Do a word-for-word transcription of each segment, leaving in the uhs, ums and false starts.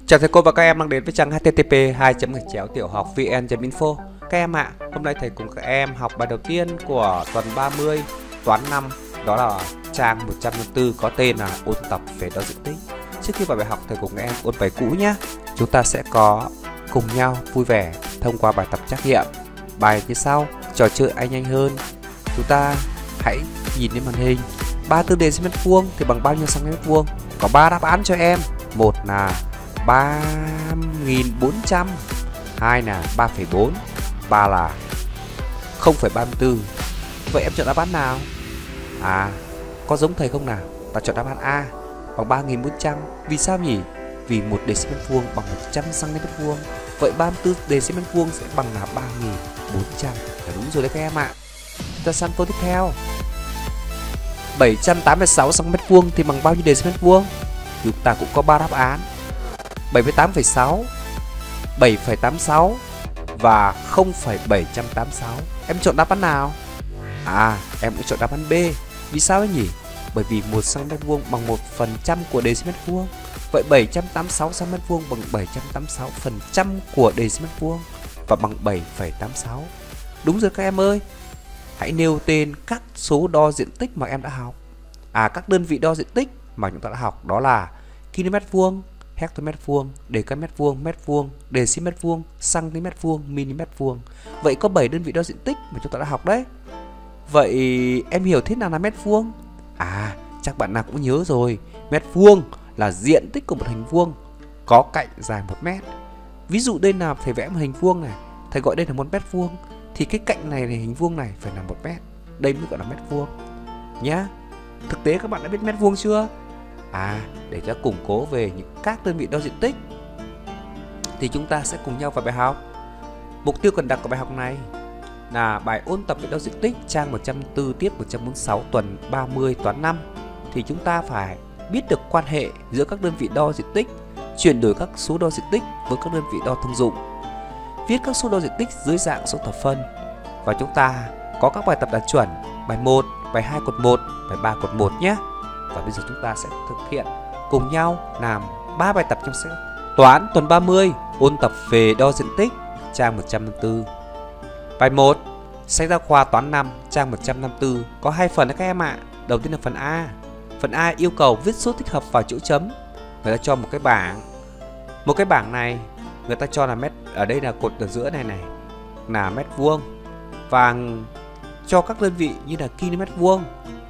Chào thầy cô và các em đang đến với trang h t t p hai chấm gạch chéo tiểu học vn chấm info. Các em ạ, à, hôm nay thầy cùng các em học bài đầu tiên của tuần ba mươi toán năm, đó là trang một trăm năm mươi tư có tên là ôn tập về đo diện tích. Trước khi vào bài học, thầy cùng các em ôn bài cũ nhé. Chúng ta sẽ có cùng nhau vui vẻ thông qua bài tập trắc nghiệm. Bài như sau: trò chơi ai nhanh hơn. Chúng ta hãy nhìn lên màn hình. ba mươi tư dm vuông thì bằng bao nhiêu cm vuông? Có ba đáp án cho em. Một là ba nghìn bốn trăm, hai là ba phẩy bốn, ba là không phẩy ba mươi tư. Vậy em chọn đáp án nào? À, có giống thầy không nào? Ta chọn đáp án A, bằng ba nghìn bốn trăm. Vì sao nhỉ? Vì một dm vuông bằng một trăm cm vuông. Vậy ba mươi tư dm vuông sẽ bằng là ba nghìn bốn trăm. Là đúng rồi đấy các em ạ. Chúng ta sang câu tiếp theo. bảy trăm tám mươi sáu cm vuông thì bằng bao nhiêu dm vuông? Chúng ta cũng có ba đáp án: bảy mươi tám phẩy sáu, bảy phẩy tám mươi sáu và không phẩy bảy trăm tám mươi sáu. Em chọn đáp án nào? À, em cũng chọn đáp án B. Vì sao ấy nhỉ? Bởi vì một cm vuông bằng một phần trăm của dm vuông. Vậy bảy trăm tám mươi sáu cm vuông bằng bảy trăm tám mươi sáu phần trăm của dm vuông và bằng bảy phẩy tám mươi sáu. Đúng rồi các em ơi. Hãy nêu tên các số đo diện tích mà em đã học. À, các đơn vị đo diện tích mà chúng ta đã học đó là km vuông, hectômét vuông, decamet vuông, mét vuông, decimet vuông, cm vuông, mm vuông. Vậy có bảy đơn vị đo diện tích mà chúng ta đã học đấy. Vậy em hiểu thế nào là mét vuông? À, chắc bạn nào cũng nhớ rồi. Mét vuông là diện tích của một hình vuông có cạnh dài một mét. Ví dụ đây là thầy vẽ một hình vuông này, thầy gọi đây là một mét vuông, thì cái cạnh này, này hình vuông này phải là một mét. Đây mới gọi là mét vuông nhá. Thực tế các bạn đã biết mét vuông chưa? À, để cho củng cố về những các đơn vị đo diện tích thì chúng ta sẽ cùng nhau vào bài học. Mục tiêu cần đặt của bài học này là bài ôn tập về đo diện tích trang một trăm năm mươi tư tiết một trăm bốn mươi sáu tuần ba mươi toán năm. Thì chúng ta phải biết được quan hệ giữa các đơn vị đo diện tích, chuyển đổi các số đo diện tích với các đơn vị đo thông dụng, viết các số đo diện tích dưới dạng số thập phân. Và chúng ta có các bài tập đạt chuẩn: bài một, bài hai cột một, bài ba cột một nhé. Và bây giờ chúng ta sẽ thực hiện cùng nhau làm ba bài tập trong sách toán tuần ba mươi ôn tập về đo diện tích trang một trăm năm mươi tư. Bài một, sách giáo khoa toán năm trang một trăm năm mươi tư có hai phần đấy các em ạ. Đầu tiên là phần A. Phần A yêu cầu viết số tích hợp vào chỗ chấm. Người ta cho một cái bảng. Một cái bảng này người ta cho là mét, ở đây là cột ở giữa này này là mét vuông, và cho các đơn vị như là km vuông,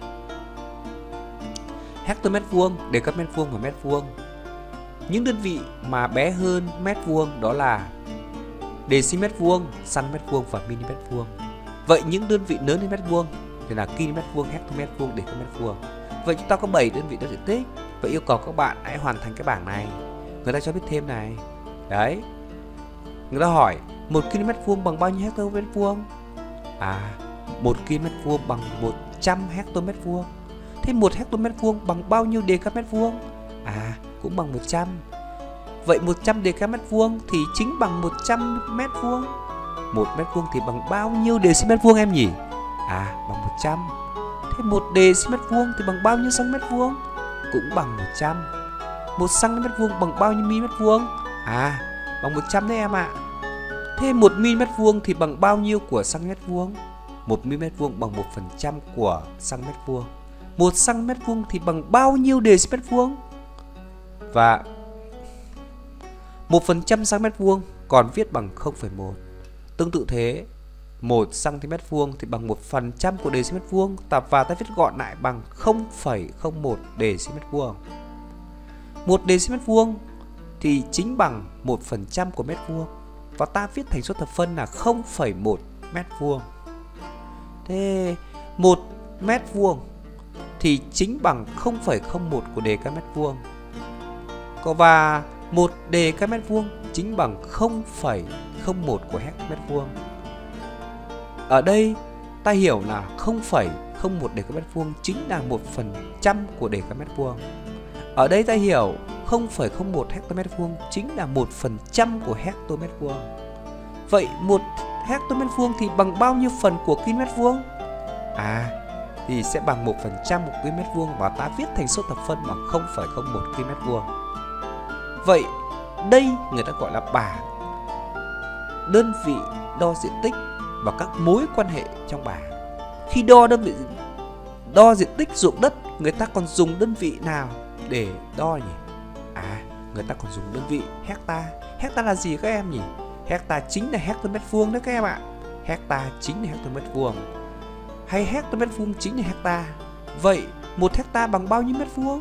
hectômét vuông, decamet vuông và mét vuông. Những đơn vị mà bé hơn mét vuông đó là decimet vuông, cm vuông và mm vuông. Vậy những đơn vị lớn hơn mét vuông thì là km vuông, hectômét vuông, decamet vuông. Vậy chúng ta có bảy đơn vị đo diện tích. Vậy yêu cầu các bạn hãy hoàn thành cái bảng này. Người ta cho biết thêm này. Đấy. Người ta hỏi một km vuông bằng bao nhiêu hectômét vuông? À, một km vuông bằng một trăm hectômét vuông. Thế một hectômét vuông bằng bao nhiêu decamet vuông? À, cũng bằng một trăm. Vậy một trăm decamet vuông thì chính bằng một trăm mét vuông. một mét vuông thì bằng bao nhiêu decimet vuông em nhỉ? À, bằng một trăm. Thế một decimet vuông thì bằng bao nhiêu cm vuông? Cũng bằng một trăm. một cm vuông bằng bao nhiêu mm vuông? À, bằng một trăm đấy em ạ. Thế một mm vuông thì bằng bao nhiêu của cm vuông? một mm vuông bằng một phần trăm của cm vuông. một cm vuông thì bằng bao nhiêu decimet vuông? Và một phần trăm cm vuông còn viết bằng không phẩy một. Tương tự thế, một cm vuông thì bằng một phần trăm của decimet vuông, và ta viết gọn lại bằng không phẩy không một decimet vuông. một decimet vuông thì chính bằng một phần trăm của mét vuông, và ta viết thành số thập phân là không phẩy một mét vuông. Thế một mét vuông thì chính bằng không phẩy không một của decamet vuông. Và một decamet vuông chính bằng không phẩy không một của hectômét vuông. Ở đây ta hiểu là không phẩy không một decamet vuông chính là một phần trăm của decamet vuông. Ở đây ta hiểu không phẩy không một hectômét vuông chính là một phần trăm của hectômét vuông. Vậy một hectômét vuông thì bằng bao nhiêu phần của km vuông? À, thì sẽ bằng một phần trăm của km vuông, và ta viết thành số thập phân bằng không phẩy không một km vuông. Vậy đây người ta gọi là bảng đơn vị đo diện tích và các mối quan hệ trong bảng. Khi đo đơn vị đo diện tích ruộng đất, người ta còn dùng đơn vị nào để đo nhỉ? À, người ta còn dùng đơn vị hecta. Hecta là gì các em nhỉ? Hecta chính là hectare mét vuông đấy các em ạ. Hecta chính là hectare mét vuông. Hay hectare mét vuông chính là hecta. Vậy một hecta bằng bao nhiêu mét vuông?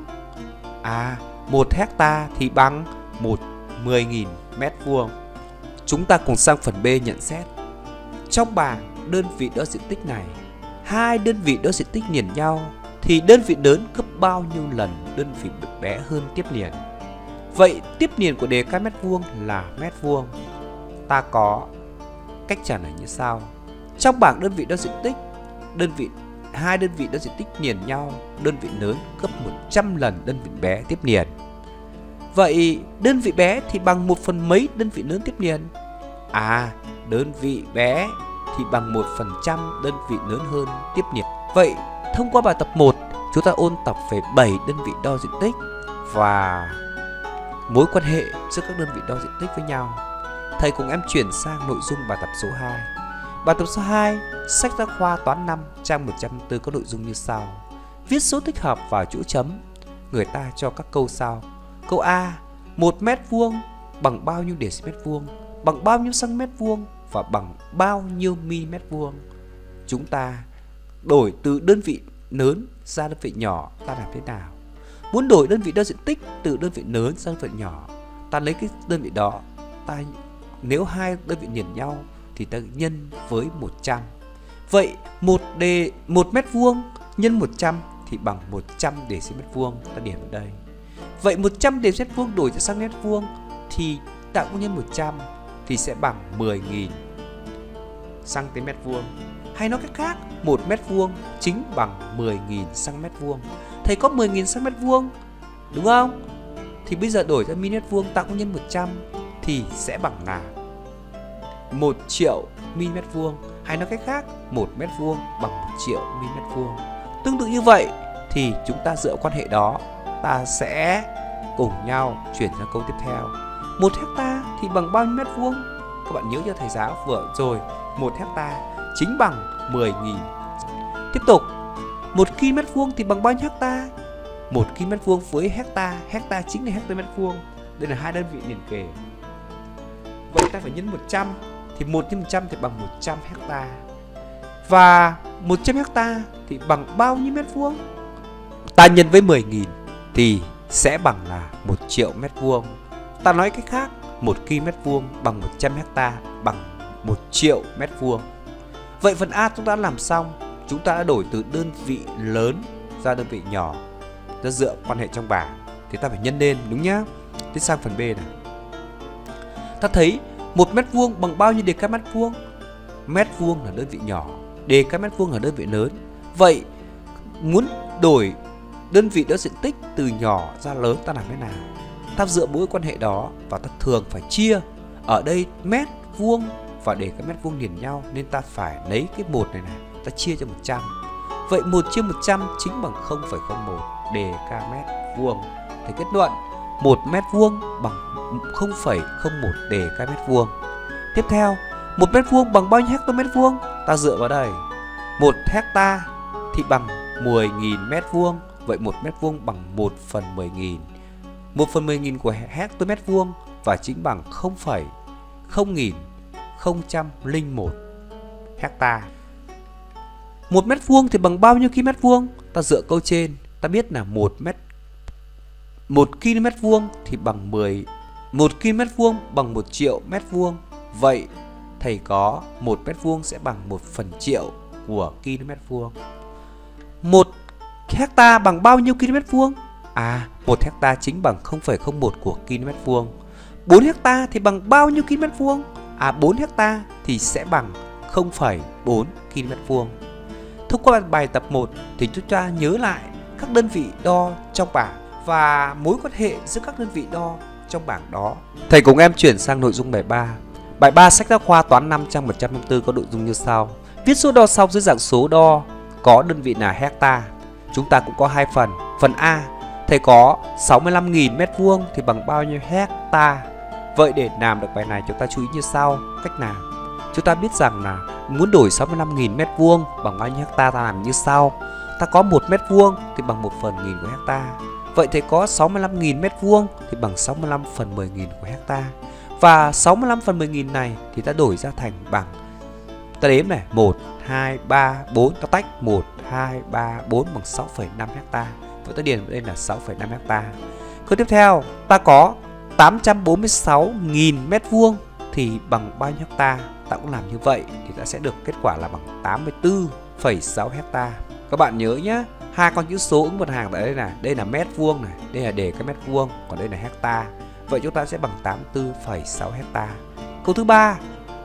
À, một hecta thì bằng một mười nghìn mét vuông. Chúng ta cùng sang phần B nhận xét. Trong bảng đơn vị đo diện tích này, hai đơn vị đo diện tích liền nhau thì đơn vị lớn gấp bao nhiêu lần đơn vị bé hơn tiếp liền? Vậy tiếp liền của đề ca mét vuông là mét vuông. Ta có cách trả lời như sau. Trong bảng đơn vị đo diện tích, đơn vị hai đơn vị đo diện tích liền nhau, đơn vị lớn gấp một trăm lần đơn vị bé tiếp liền. Vậy đơn vị bé thì bằng một phần mấy đơn vị lớn tiếp liền? À, đơn vị bé thì bằng một phần trăm đơn vị lớn hơn tiếp liền. Vậy thông qua bài tập một, chúng ta ôn tập về bảy đơn vị đo diện tích và mối quan hệ giữa các đơn vị đo diện tích với nhau. Thầy cùng em chuyển sang nội dung bài tập số hai. Bài tập số hai, sách giáo khoa toán năm trang một trăm lẻ bốn có nội dung như sau. Viết số thích hợp vào chỗ chấm. Người ta cho các câu sau. Câu A, một mét vuông bằng bao nhiêu deci-mét vuông, bằng bao nhiêu cm vuông và bằng bao nhiêu mm vuông. Chúng ta đổi từ đơn vị lớn ra đơn vị nhỏ, ta làm thế nào? Muốn đổi đơn vị đo diện tích từ đơn vị lớn sang đơn vị nhỏ, ta lấy cái đơn vị đó, ta nếu hai đơn vị liền nhau thì ta nhân với một trăm. Vậy một đề một mét vuông nhân một trăm thì bằng một trăm deci-mét vuông, ta điểm ở đây. Vậy một trăm deci-mét vuông đổi cho sang mét vuông thì ta cũng nhân một trăm thì sẽ bằng mười nghìn cm vuông. Hay nói cách khác, một mét vuông chính bằng mười nghìn cm vuông. Thầy có mười nghìn cm vuông, đúng không? Thì bây giờ đổi ra mm vuông, ta cũng nhân một trăm thì sẽ bằng là một triệu mm vuông. Hay nói cách khác, một mét vuông bằng một triệu mm vuông. Tương tự như vậy thì chúng ta dựa quan hệ đó, ta sẽ cùng nhau chuyển sang câu tiếp theo. Một hecta thì bằng bao nhiêu mét vuông? Các bạn nhớ cho thầy giáo vừa rồi, một hecta chính bằng mười nghìn. Tiếp tục, một ki-lô-mét vuông thì bằng bao nhiêu hecta? một ki-lô-mét vuông với hecta, hecta chính là hectare mét vuông. Đây là hai đơn vị liền kề. Vậy ta phải nhân một trăm thì một nhân một trăm thì bằng một trăm hecta. Và một trăm hecta thì bằng bao nhiêu mét vuông? Ta nhân với mười nghìn thì sẽ bằng là một triệu mét vuông. Ta nói cách khác, một ki-lô-mét vuông bằng một trăm hecta bằng một triệu mét vuông. Vậy phần A chúng ta đã làm xong. Chúng ta đã đổi từ đơn vị lớn ra đơn vị nhỏ, ta dựa quan hệ trong bảng thì ta phải nhân lên, đúng nhá. Tiếp sang phần B này. Ta thấy một mét vuông bằng bao nhiêu deci mét vuông? Mét vuông là đơn vị nhỏ, deci mét vuông là đơn vị lớn. Vậy muốn đổi đơn vị đo diện tích từ nhỏ ra lớn ta làm thế nào? Ta dựa mối quan hệ đó và ta thường phải chia. Ở đây mét vuông và deci mét vuông liền nhau nên ta phải lấy cái một này này, ta chia cho một trăm. Vậy một chia một trăm chính bằng không phẩy không một deci mét vuông. Thì kết luận một mét vuông bằng không phẩy không một deci mét vuông. Tiếp theo, một mét vuông bằng bao nhiêu hectare mét vuông? Ta dựa vào đây. một hecta thì bằng mười nghìn mét vuông. Vậy một mét vuông bằng một phần mười nghìn. một phần mười nghìn của hectare mét vuông và chính bằng không phẩy không nghìn không trăm lẻ một hecta. một mét vuông thì bằng bao nhiêu ki-lô-mét vuông? Ta dựa câu trên, ta biết là một mét một ki-lô-mét vuông thì bằng mười một ki-lô-mét vuông bằng một triệu mét vuông. Vậy thầy có một mét vuông sẽ bằng một phần triệu của ki-lô-mét vuông. một hecta bằng bao nhiêu ki-lô-mét vuông? À, một hecta chính bằng không phẩy không một của ki-lô-mét vuông. bốn hecta thì bằng bao nhiêu ki-lô-mét vuông? À, bốn hecta thì sẽ bằng không phẩy bốn ki-lô-mét vuông. Thông qua bài tập một thì chúng ta nhớ lại các đơn vị đo trong bảng và mối quan hệ giữa các đơn vị đo trong bảng đó. Thầy cùng em chuyển sang nội dung bài ba. Bài ba sách giáo khoa toán năm trang một trăm năm mươi tư có nội dung như sau. Viết số đo sau dưới dạng số đo có đơn vị là hecta. Chúng ta cũng có hai phần. Phần A, thầy có sáu mươi lăm nghìn mét vuông thì bằng bao nhiêu hecta? Vậy để làm được bài này chúng ta chú ý như sau. Cách nào? Chúng ta biết rằng là muốn đổi sáu mươi lăm nghìn mét vuông bằng bao nhiêu hecta, ta làm như sau. Ta có một mét vuông thì bằng một phần nghìn của hecta. Vậy thì có sáu mươi lăm nghìn mét vuông thì bằng sáu mươi lăm phần mười nghìn của hecta. Và sáu mươi lăm phần mười nghìn này thì ta đổi ra thành bằng, ta đếm này, một, hai, ba, bốn, ta tách một, hai, ba, bốn bằng sáu phẩy năm hecta. Vậy ta điền vào đây là sáu phẩy năm hecta. Câu tiếp theo, ta có tám trăm bốn mươi sáu nghìn mét vuông thì bằng bao nhiêu hecta? Ta cũng làm như vậy thì ta sẽ được kết quả là bằng tám mươi tư phẩy sáu hecta. Các bạn nhớ nhé, hai con chữ số ứng một hàng tại đây là đây là mét vuông này, đây là đề cái mét vuông, còn đây là hecta. Vậy chúng ta sẽ bằng tám mươi tư phẩy sáu hecta. Câu thứ ba,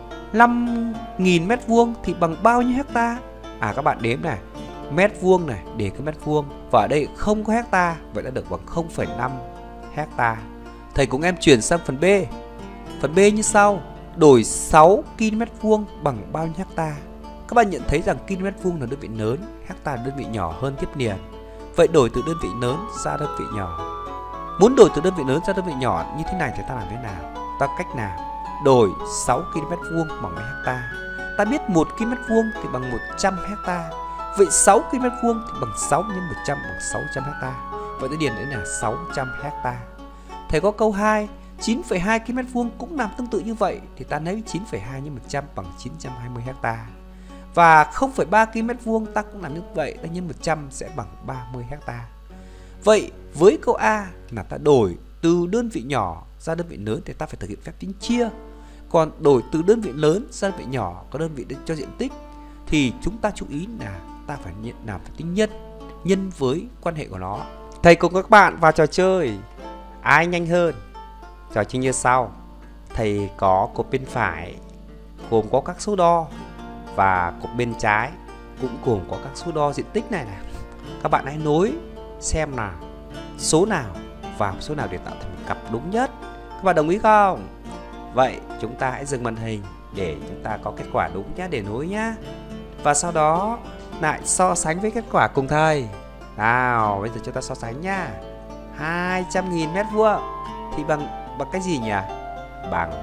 năm nghìn mét vuông thì bằng bao nhiêu hecta? À các bạn đếm này, mét vuông này, đề cái mét vuông, và ở đây không có hecta, vậy đã được bằng không phẩy năm hecta. Thầy cùng em chuyển sang phần B. Phần B như sau, đổi sáu ki lô mét vuông bằng bao nhiêu hecta? Các bạn nhận thấy rằng km vuông là đơn vị lớn, hecta là đơn vị nhỏ hơn tiếp liền. Vậy đổi từ đơn vị lớn ra đơn vị nhỏ. Muốn đổi từ đơn vị lớn ra đơn vị nhỏ như thế này thì ta làm thế nào? Ta cách nào? Đổi sáu ki lô mét vuông bằng mấy hecta? Ta biết một ki lô mét vuông thì bằng một trăm hecta. Vậy sáu ki lô mét vuông thì bằng sáu nhân một trăm bằng sáu trăm hecta. Vậy ta điền đấy là sáu trăm hecta. Thầy có câu hai, chín phẩy hai ki lô mét vuông cũng làm tương tự như vậy, thì ta lấy chín phẩy hai nhân một trăm bằng chín trăm hai mươi hecta. Và không phẩy ba ki lô mét vuông ta cũng làm như vậy, ta nhân một trăm sẽ bằng ba mươi hecta. Vậy với câu A là ta đổi từ đơn vị nhỏ ra đơn vị lớn thì ta phải thực hiện phép tính chia. Còn đổi từ đơn vị lớn ra đơn vị nhỏ có đơn vị cho diện tích thì chúng ta chú ý là ta phải nhận làm phép tính nhân, nhân với quan hệ của nó. Thầy cùng các bạn vào trò chơi, ai nhanh hơn? Trò chơi như sau. Thầy có cột bên phải gồm có các số đo, và cột bên trái cũng gồm có các số đo diện tích này này. Các bạn hãy nối xem là số nào vào số nào để tạo thành một cặp đúng nhất. Các bạn đồng ý không? Vậy chúng ta hãy dừng màn hình để chúng ta có kết quả đúng nhé, để nối nhé. Và sau đó lại so sánh với kết quả cùng thầy. Nào, bây giờ chúng ta so sánh nhá. hai trăm nghìn mét vuông thì bằng bằng cái gì nhỉ? Bằng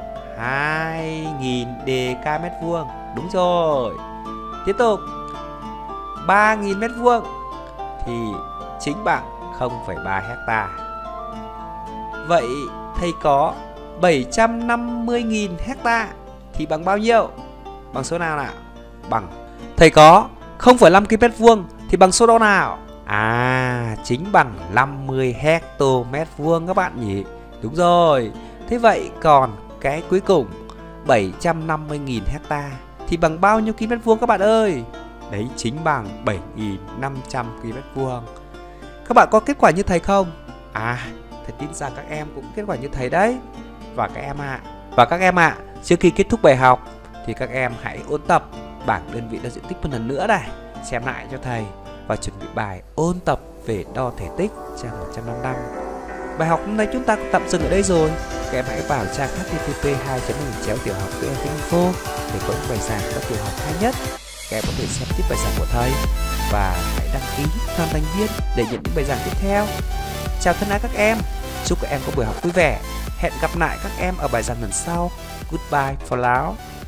hai nghìn dk mét vuông. Đúng rồi. Tiếp tục, ba nghìn mét vuông thì chính bằng không phẩy ba hecta. Vậy thầy có bảy trăm năm mươi nghìn hecta thì bằng bao nhiêu? Bằng số nào nào? Bằng thầy có không phẩy năm ki lô mét vuông thì bằng số đo nào? À, chính bằng năm mươi hecto-mét vuông các bạn nhỉ? Đúng rồi. Thế vậy còn cái cuối cùng bảy trăm năm mươi nghìn hecta thì bằng bao nhiêu km vuông các bạn ơi? Đấy chính bằng bảy nghìn năm trăm ki lô mét vuông. Các bạn có kết quả như thầy không? À, thầy tin rằng các em cũng kết quả như thầy đấy. Và các em ạ, à, và các em ạ, à, trước khi kết thúc bài học thì các em hãy ôn tập bảng đơn vị đo diện tích một lần nữa này, xem lại cho thầy và chuẩn bị bài ôn tập về đo thể tích trang một trăm năm mươi lăm. Bài học hôm nay chúng ta cũng tạm dừng ở đây rồi. Các em hãy vào trang h t t p hai chấm chéo tiểu học vn info để có những bài giảng các tiểu học hay nhất. Các em có thể xem tiếp bài giảng của thầy và hãy đăng ký làm thành viên để nhận những bài giảng tiếp theo. Chào thân ái các em, chúc các em có buổi học vui vẻ. Hẹn gặp lại các em ở bài giảng lần sau. Goodbye for now.